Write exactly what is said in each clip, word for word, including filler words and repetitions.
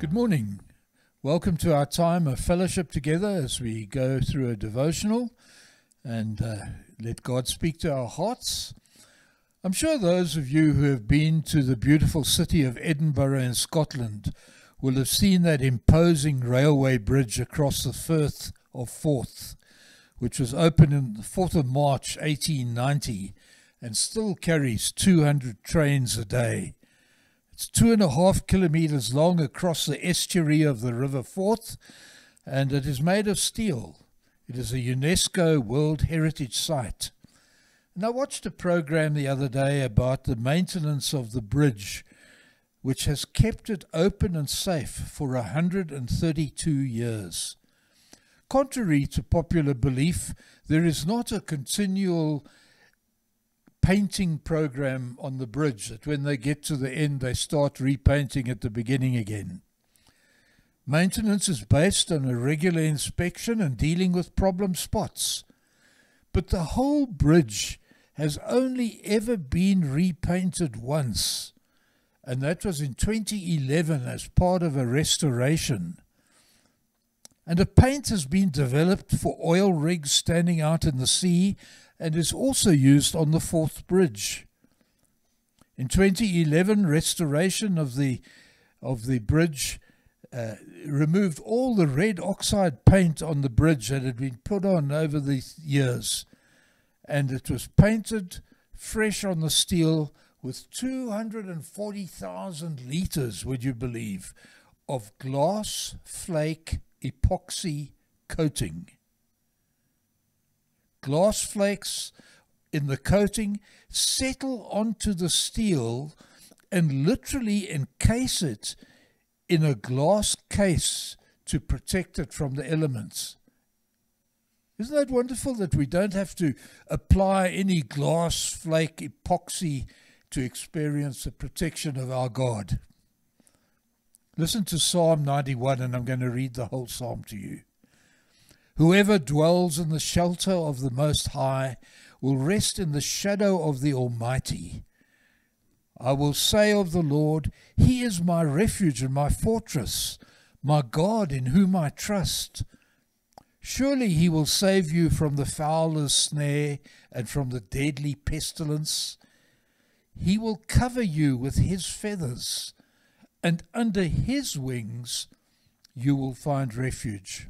Good morning. Welcome to our time of fellowship together as we go through a devotional and uh, let God speak to our hearts. I'm sure those of you who have been to the beautiful city of Edinburgh in Scotland will have seen that imposing railway bridge across the Firth of Forth, which was opened on the fourth of March eighteen ninety and still carries two hundred trains a day. It's two and a half kilometers long across the estuary of the River Forth, and it is made of steel. It is a UNESCO World Heritage Site. And I watched a program the other day about the maintenance of the bridge, which has kept it open and safe for one hundred thirty-two years. Contrary to popular belief, there is not a continual painting program on the bridge that when they get to the end they start repainting at the beginning again. Maintenance is based on a regular inspection and dealing with problem spots. But the whole bridge has only ever been repainted once, and that was in twenty eleven as part of a restoration. And a paint has been developed for oil rigs standing out in the sea and is also used on the Forth Bridge. In twenty eleven, restoration of the of the bridge uh, removed all the red oxide paint on the bridge that had been put on over the years, and it was painted fresh on the steel with two hundred forty thousand litres, would you believe, of glass flake epoxy coating. Glass flakes in the coating settle onto the steel and literally encase it in a glass case to protect it from the elements. Isn't that wonderful that we don't have to apply any glass flake epoxy to experience the protection of our God? Listen to Psalm ninety-one, and I'm going to read the whole psalm to you. Whoever dwells in the shelter of the Most High will rest in the shadow of the Almighty. I will say of the Lord, He is my refuge and my fortress, my God in whom I trust. Surely He will save you from the fowler's snare and from the deadly pestilence. He will cover you with His feathers, and under His wings you will find refuge.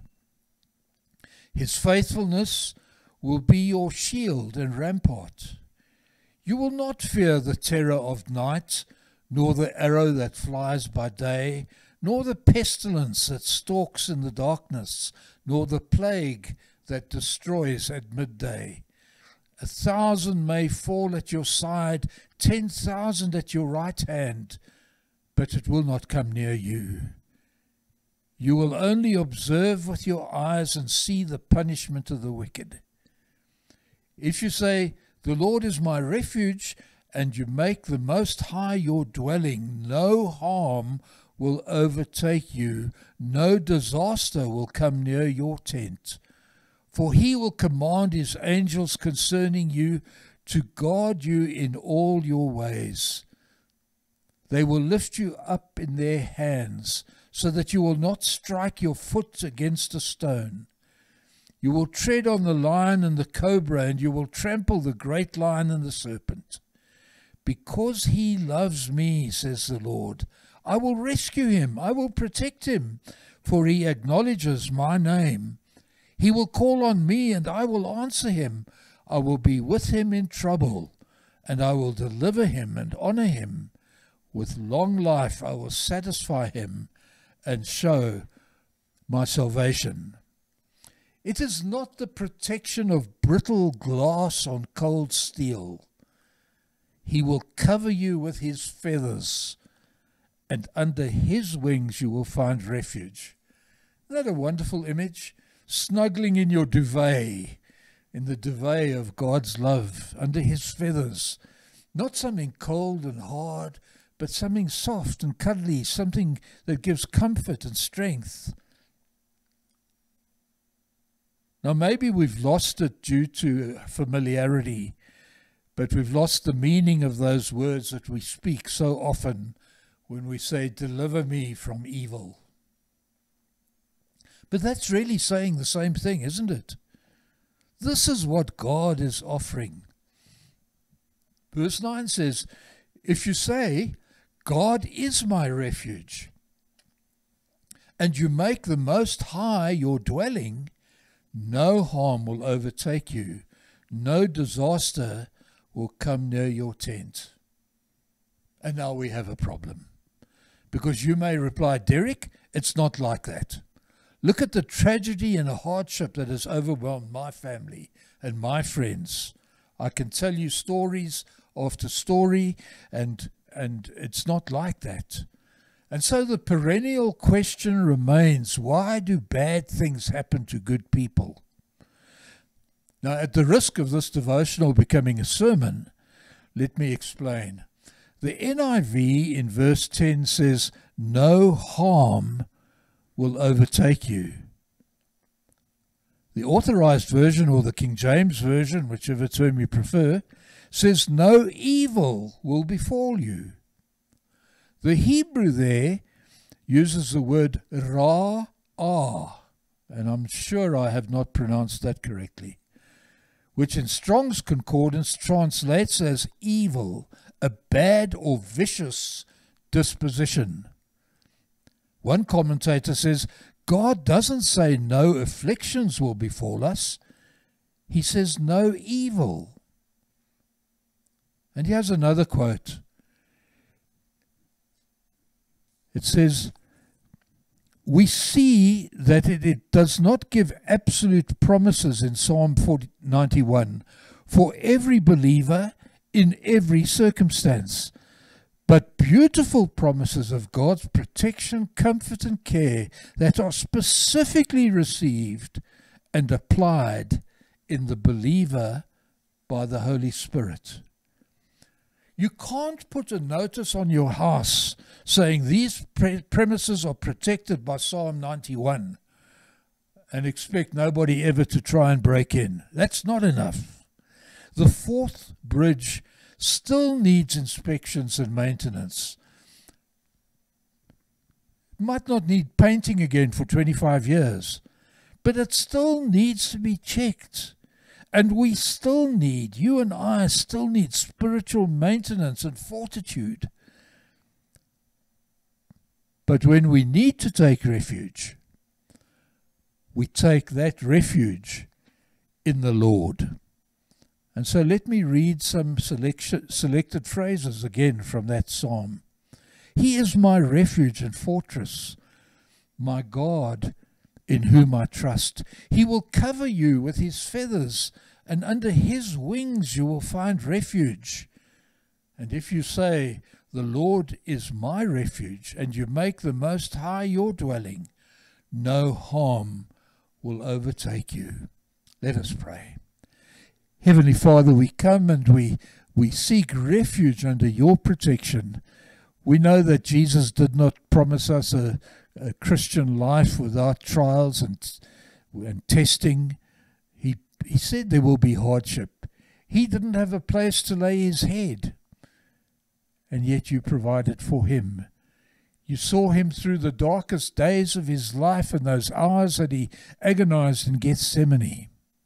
His faithfulness will be your shield and rampart. You will not fear the terror of night, nor the arrow that flies by day, nor the pestilence that stalks in the darkness, nor the plague that destroys at midday. A thousand may fall at your side, ten thousand at your right hand, but it will not come near you. You will only observe with your eyes and see the punishment of the wicked. If you say, the Lord is my refuge, and you make the Most High your dwelling, no harm will overtake you, no disaster will come near your tent. For He will command His angels concerning you to guard you in all your ways. They will lift you up in their hands, so that you will not strike your foot against a stone. You will tread on the lion and the cobra, and you will trample the great lion and the serpent. Because He loves me, says the Lord, I will rescue Him, I will protect Him, for He acknowledges my name. He will call on me, and I will answer Him. I will be with Him in trouble, and I will deliver Him and honor Him. With long life I will satisfy Him and show my salvation. It is not the protection of brittle glass on cold steel. He will cover you with His feathers, and under His wings you will find refuge. Isn't that a wonderful image? Snuggling in your duvet, in the duvet of God's love, under His feathers. Not something cold and hard, but something soft and cuddly, something that gives comfort and strength. Now maybe we've lost it due to familiarity, but we've lost the meaning of those words that we speak so often when we say, deliver me from evil. But that's really saying the same thing, isn't it? This is what God is offering. Verse nine says, if you say, God is my refuge, and you make the Most High your dwelling, no harm will overtake you, no disaster will come near your tent. And now we have a problem. Because you may reply, Derek, it's not like that. Look at the tragedy and the hardship that has overwhelmed my family and my friends. I can tell you stories after story, and and it's not like that. And so the perennial question remains, why do bad things happen to good people? Now, at the risk of this devotional becoming a sermon, let me explain. The N I V in verse ten says, no harm will overtake you. The Authorized Version, or the King James Version, whichever term you prefer, says no evil will befall you. The Hebrew there uses the word ra-ah, and I'm sure I have not pronounced that correctly, which in Strong's Concordance translates as evil, a bad or vicious disposition. One commentator says, God doesn't say no afflictions will befall us. He says no evil. And here's another quote. It says, we see that it, it does not give absolute promises in Psalm ninety-one for every believer in every circumstance, but beautiful promises of God's protection, comfort, and care that are specifically received and applied in the believer by the Holy Spirit. You can't put a notice on your house saying these pre- premises are protected by Psalm ninety-one and expect nobody ever to try and break in. That's not enough. The fourth bridge still needs inspections and maintenance. It might not need painting again for twenty-five years, but it still needs to be checked. And we still need, you and I still need spiritual maintenance and fortitude. But when we need to take refuge, we take that refuge in the Lord. And so let me read some selection, selected phrases again from that psalm. He is my refuge and fortress, my God in whom I trust. He will cover you with his feathers, and under his wings you will find refuge. And if you say, the Lord is my refuge, and you make the Most High your dwelling, no harm will overtake you. Let us pray. Heavenly Father, we come and we, we seek refuge under your protection. We know that Jesus did not promise us a, a Christian life without trials and, and testing. He, he said there will be hardship. He didn't have a place to lay his head, and yet you provided for him. You saw him through the darkest days of his life and those hours that he agonized in Gethsemane.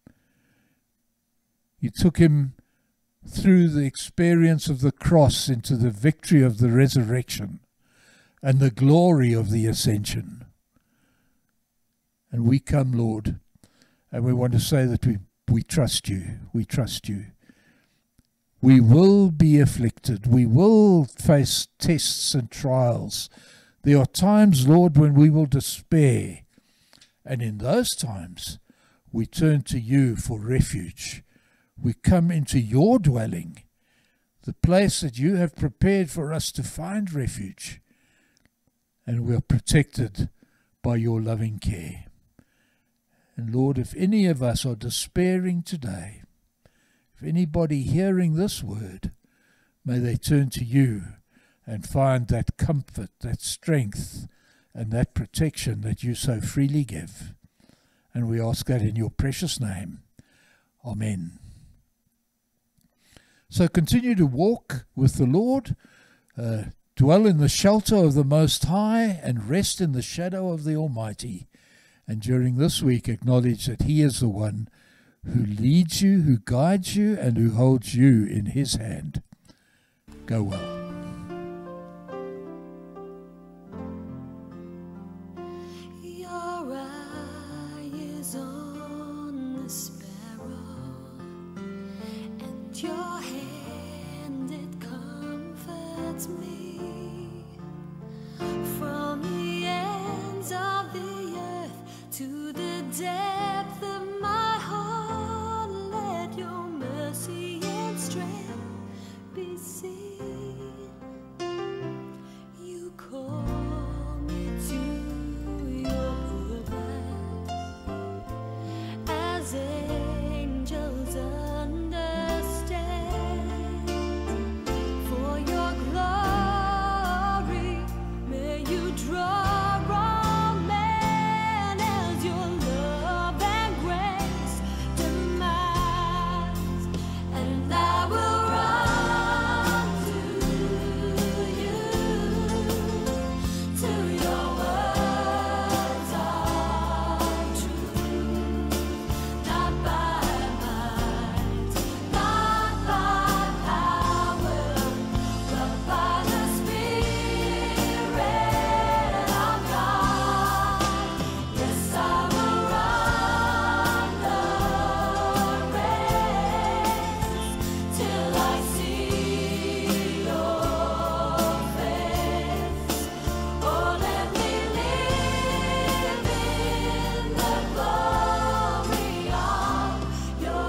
You took him through the experience of the cross into the victory of the resurrection and the glory of the ascension. And we come, Lord, and we want to say that we, we trust you. We trust you. We will be afflicted. We will face tests and trials. There are times, Lord, when we will despair. And in those times, we turn to you for refuge. We come into your dwelling, the place that you have prepared for us to find refuge. And we are protected by your loving care. And Lord, if any of us are despairing today, if anybody hearing this word, may they turn to you and find that comfort, that strength, and that protection that you so freely give. And we ask that in your precious name. Amen. So continue to walk with the Lord. Uh, Dwell in the shelter of the Most High and rest in the shadow of the Almighty. And during this week, acknowledge that He is the one who leads you, who guides you, and who holds you in His hand. Go well. Your eye is on the sparrow, and your hand, it comforts me. From the ends of the earth to the depth of my heart, let your mercy and strength be seen. You call me to your purpose, as angels understand. For your glory, may you draw all men as your love and grace demands. And I will run to you, to your words of truth, not by might, not by power, but by the Spirit of God. Yes, I will run the race till I see your face. Oh, let me live in the glory of your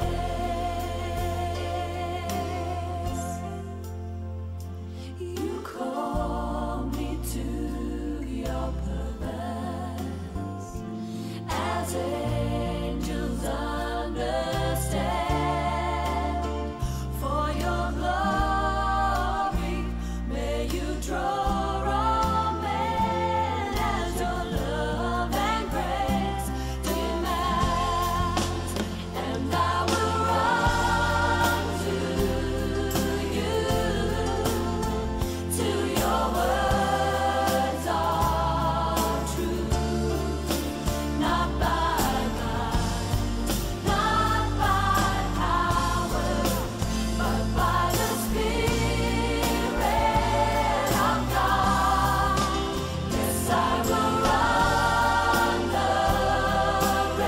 grace. You call me to your purpose, as angels understand. For your glory, may you draw all men as your love and grace demands. And I will run to you, to your words of truth, not by might, not by power, but by the Spirit of God. Yes, I will run the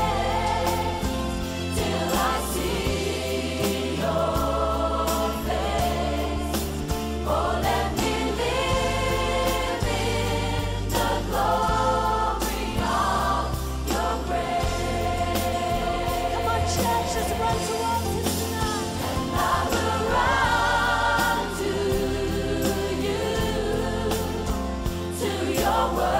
race till I see your face. Oh, let me live in the glory of your grace. Come on, church, let's run towards Him tonight. And I will run to you, to your word.